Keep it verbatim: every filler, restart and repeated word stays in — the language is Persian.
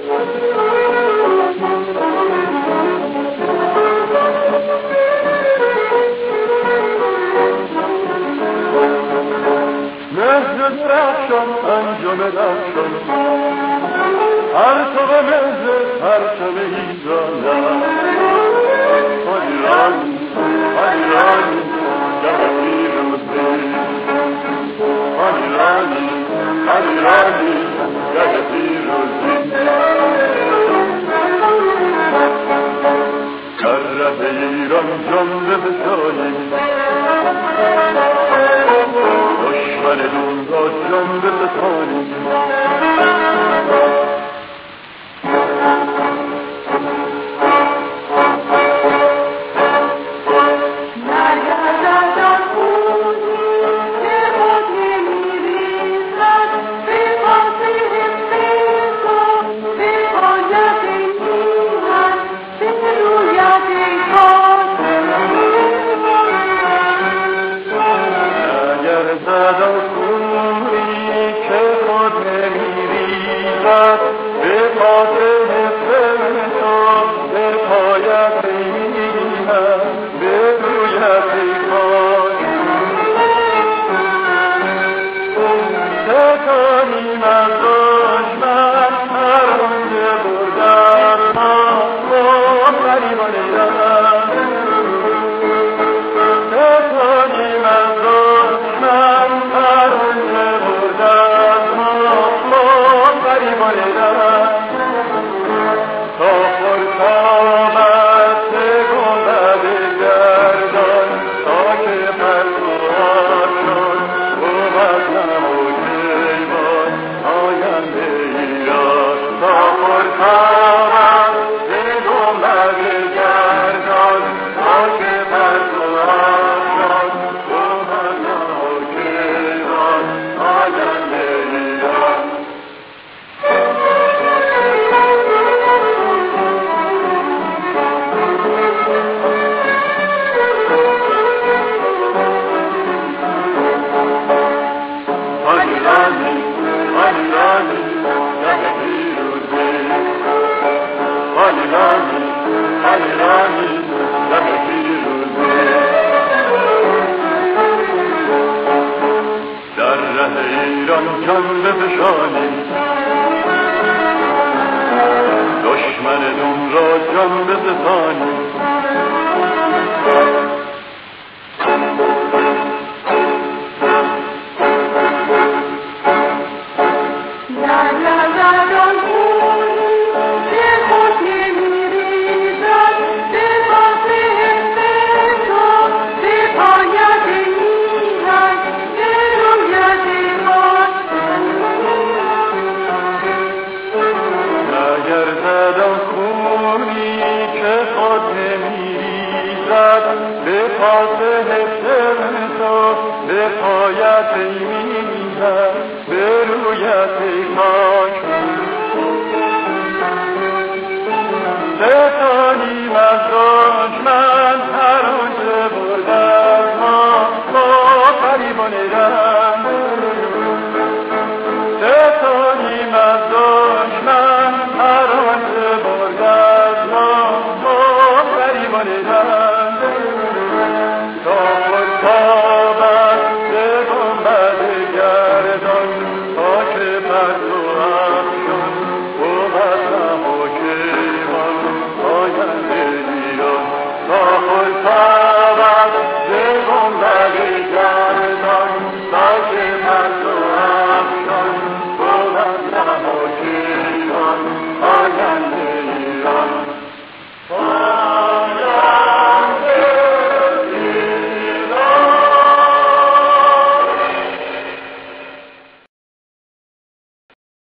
درخشان انجام درخشان هر تو به مزه هر تو به ایران ایران ایران جهتی روزی ایران ایران جهتی روزی در ره ایران جان بفشانیم دشمن دون را جان بستانیم دشمن دون را جان بستانیم به فاتح تو به پایت میزد به رویت خاک ستانیم از دشمن هر آنچه برد از ما با فریبان